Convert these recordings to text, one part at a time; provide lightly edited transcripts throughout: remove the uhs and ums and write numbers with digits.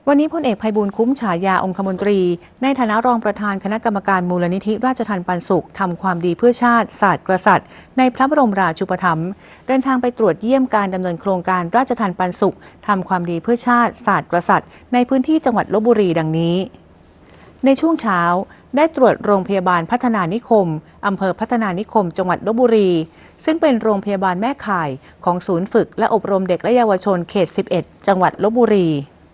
วันนี้พลเอกไพบูลย์คุ้มฉายาองคมนตรีในฐานะรองประธานคณะกรรมการมูลนิธิราชทัณฑ์ปันสุขทำความดีเพื่อชาติศาสตร์กษัตริย์ในพระบรมราชูปถัมภ์เดินทางไปตรวจเยี่ยมการดำเนินโครงการราชทัณฑ์ปันสุขทำความดีเพื่อชาติศาสตร์กษัตริย์ในพื้นที่จังหวัดลพบุรีดังนี้ในช่วงเช้าได้ตรวจโรงพยาบาลพัฒนานิคมอำเภอพัฒนานิคมจังหวัดลพบุรีซึ่งเป็นโรงพยาบาลแม่ข่ายของศูนย์ฝึกและอบรมเด็กและเยาวชนเขต 11 จังหวัดลพบุรี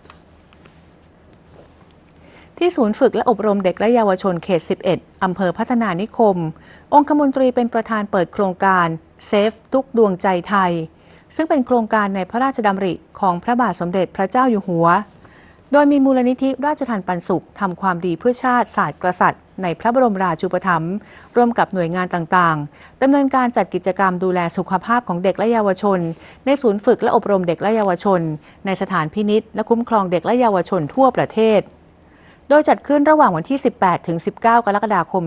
ที่ศูนย์ฝึกและอบรมเด็กและเยาวชนเขต 11 อำเภอพัฒนานิคมองคมนตรีเป็นประธานเปิดโครงการเซฟทุกดวงใจไทยซึ่งเป็นโครงการในพระราชดำริของพระบาทสมเด็จพระเจ้าอยู่หัวโดยมีมูลนิธิราชทัณฑ์ปันสุขทำความดีเพื่อชาติศาสตร์กษัตริย์ในพระบรมราชูปถัมภ์ร่วมกับหน่วยงานต่างๆดำเนินการจัดกิจกรรมดูแลสุขภาพของเด็กและเยาวชนในศูนย์ฝึกและอบรมเด็กและเยาวชนในสถานพินิจและคุ้มครองเด็กและเยาวชนทั่วประเทศโดยจัดขึ้นระหว่างวันที่ 18 ถึง 19 กรกฎาคม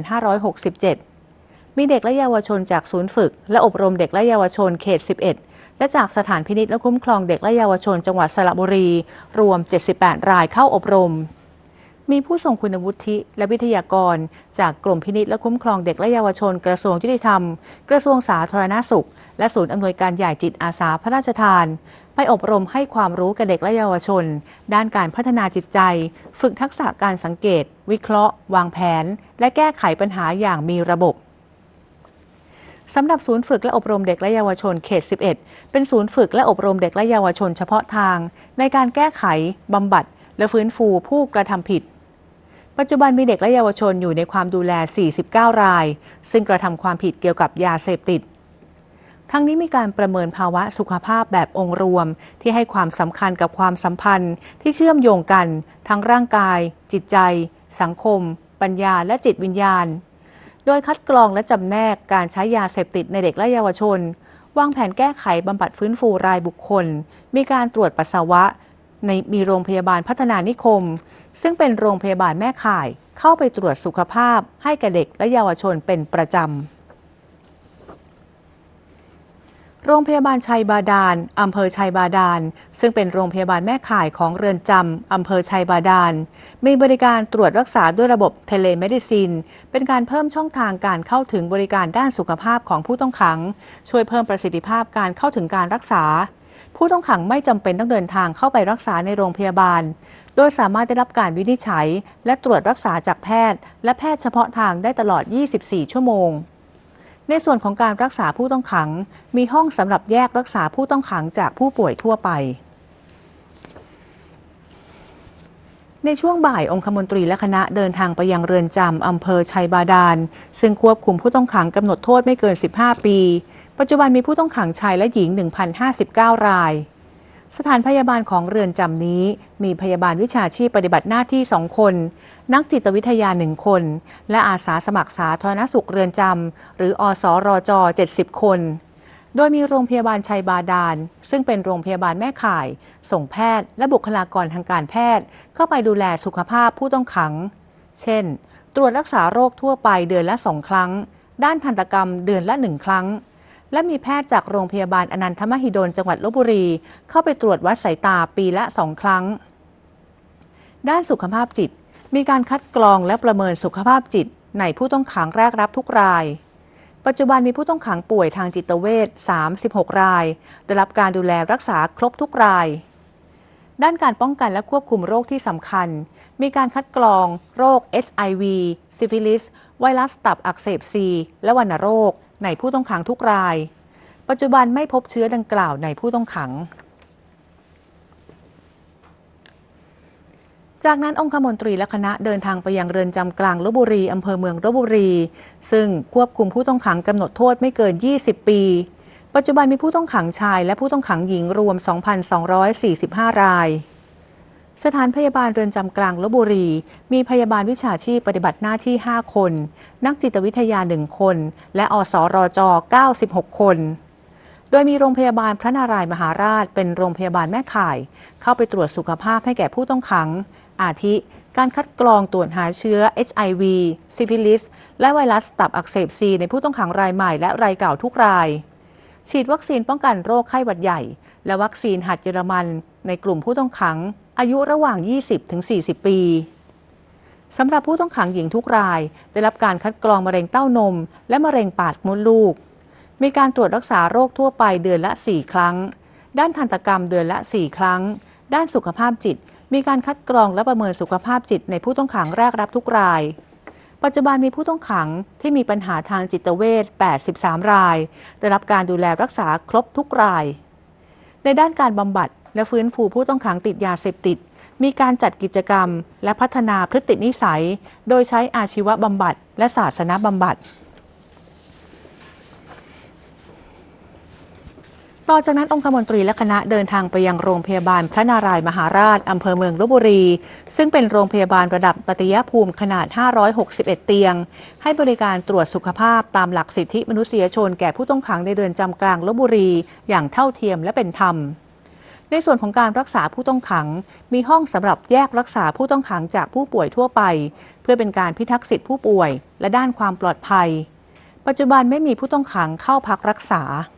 2567 มีเด็กและเยาวชนจากศูนย์ฝึกและอบรมเด็กและเยาวชนเขต 11 และจากสถานพินิจและคุ้มครองเด็กและเยาวชนจังหวัดสระบุรีรวม 78 รายเข้าอบรมมีผู้ทรงคุณวุฒิและวิทยากรจากกรมพินิจและคุ้มครองเด็กและเยาวชนกระทรวงยุติธรรมกระทรวงสาธารณสุขและศูนย์อำนวยการใหญ่จิตอาสาพระราชทานไปอบรมให้ความรู้แก่เด็กและเยาวชนด้านการพัฒนาจิตใจฝึกทักษะการสังเกตวิเคราะห์วางแผนและแก้ไขปัญหาอย่างมีระบบสำหรับศูนย์ฝึกและอบรมเด็กและเยาวชนเขต 11 เป็นศูนย์ฝึกและอบรมเด็กและเยาวชนเฉพาะทางในการแก้ไขบำบัดและฟื้นฟูผู้กระทำผิดปัจจุบันมีเด็กและเยาวชนอยู่ในความดูแล 49 รายซึ่งกระทำความผิดเกี่ยวกับยาเสพติดทั้งนี้มีการประเมินภาวะสุขภาพแบบองค์รวมที่ให้ความสำคัญกับความสัมพันธ์ที่เชื่อมโยงกันทั้งร่างกายจิตใจสังคมปัญญาและจิตวิญญาณโดยคัดกรองและจำแนกการใช้ยาเสพติดในเด็กและเยาวชนวางแผนแก้ไขบำบัดฟื้นฟูรายบุคคลมีการตรวจปัสสาวะมีโรงพยาบาลพัฒนานิคมซึ่งเป็นโรงพยาบาลแม่ข่ายเข้าไปตรวจสุขภาพให้แก่เด็กและเยาวชนเป็นประจำโรงพยาบาลชัยบาดาลอำเภอชัยบาดาลซึ่งเป็นโรงพยาบาลแม่ข่ายของเรือนจำอำเภอชัยบาดาลมีบริการตรวจรักษาด้วยระบบเทเลเมดิซินเป็นการเพิ่มช่องทางการเข้าถึงบริการด้านสุขภาพของผู้ต้องขังช่วยเพิ่มประสิทธิภาพการเข้าถึงการรักษาผู้ต้องขังไม่จำเป็นต้องเดินทางเข้าไปรักษาในโรงพยาบาลโดยสามารถได้รับการวินิจฉัยและตรวจรักษาจากแพทย์และแพทย์เฉพาะทางได้ตลอด 24 ชั่วโมงในส่วนของการรักษาผู้ต้องขังมีห้องสำหรับแยกรักษาผู้ต้องขังจากผู้ป่วยทั่วไปในช่วงบ่ายองคมนตรีและคณะเดินทางไปยังเรือนจำอำเภอชัยบาดาลซึ่งควบคุมผู้ต้องขังกำหนดโทษไม่เกิน 15 ปีปัจจุบันมีผู้ต้องขังชายและหญิง 1,059 รายสถานพยาบาลของเรือนจำนี้มีพยาบาลวิชาชีพปฏิบัติหน้าที่ 2 คนนักจิตวิทยา 1 คนและอาสาสมัครสาธารณสุขเรือนจำหรืออสรจ70 คนโดยมีโรงพยาบาลชัยบาดาลซึ่งเป็นโรงพยาบาลแม่ข่ายส่งแพทย์และบุคลากรทางการแพทย์เข้าไปดูแลสุขภาพผู้ต้องขังเช่นตรวจรักษาโรคทั่วไปเดือนละ 2 ครั้งด้านทันตกรรมเดือนละ 1 ครั้งและมีแพทย์จากโรงพยาบาลอนันทมหิดลจังหวัดลพบุรีเข้าไปตรวจวัดสายตาปีละ 2 ครั้งด้านสุขภาพจิตมีการคัดกรองและประเมินสุขภาพจิตในผู้ต้องขังแรกรับทุกรายปัจจุบันมีผู้ต้องขังป่วยทางจิตเวช36 รายได้รับการดูแลรักษาครบทุกรายด้านการป้องกันและควบคุมโรคที่สำคัญมีการคัดกรองโรค HIV ซิฟิลิสไวรัสตับอักเสบซีและวัณโรคในผู้ต้องขังทุกรายปัจจุบันไม่พบเชื้อดังกล่าวในผู้ต้องขังจากนั้นองคมนตรีและคณะเดินทางไปยังเรือนจำกลางลพบุรีอำเภอเมืองลพบุรีซึ่งควบคุมผู้ต้องขังกำหนดโทษไม่เกิน 20 ปีปัจจุบันมีผู้ต้องขังชายและผู้ต้องขังหญิงรวม 2,245 รายสถานพยาบาลเรือนจำกลางลพบุรีมีพยาบาลวิชาชีพปฏิบัติหน้าที่ 5 คนนักจิตวิทยา 1 คนและอสรจ96 คนโดยมีโรงพยาบาลพระนารายมหาราชเป็นโรงพยาบาลแม่ข่ายเข้าไปตรวจสุขภาพให้แก่ผู้ต้องขังอาทิการคัดกรองตรวจหาเชื้อ HIV ซิฟิลิสและไวรัสตับอักเสบซีในผู้ต้องขังรายใหม่และรายเก่าทุกรายฉีดวัคซีนป้องกันโรคไข้หวัดใหญ่และวัคซีนหัดเยอรมันในกลุ่มผู้ต้องขังอายุระหว่าง 20-40 ปีสำหรับผู้ต้องขังหญิงทุกรายได้รับการคัดกรองมะเร็งเต้านมและมะเร็งปากมดลูกมีการตรวจรักษาโรคทั่วไปเดือนละ 4 ครั้งด้านทันตกรรมเดือนละ 4 ครั้งด้านสุขภาพจิตมีการคัดกรองและประเมินสุขภาพจิตในผู้ต้องขังแรกรับทุกรายปัจจุบันมีผู้ต้องขังที่มีปัญหาทางจิตเวช 83 รายได้รับการดูแลรักษาครบทุกรายในด้านการบำบัดและฟื้นฟูผู้ต้องขังติดยาเสพติดมีการจัดกิจกรรมและพัฒนาพฤตินิสัยโดยใช้อาชีวบำบัดและศาสนบำบัดต่อจากนั้นองคมนตรีและคณะเดินทางไปยังโรงพยาบาลพระนารายมหาราชอำเภอเมืองลพบุรีซึ่งเป็นโรงพยาบาลระดับตติยภูมิขนาด 561 เตียงให้บริการตรวจสุขภาพตามหลักสิทธิมนุษยชนแก่ผู้ต้องขังในเรือนจำกลางลพบุรีอย่างเท่าเทียมและเป็นธรรมในส่วนของการรักษาผู้ต้องขังมีห้องสำหรับแยกรักษาผู้ต้องขังจากผู้ป่วยทั่วไปเพื่อเป็นการพิทักษ์สิทธิผู้ป่วยและด้านความปลอดภัยปัจจุบันไม่มีผู้ต้องขังเข้าพักรักษา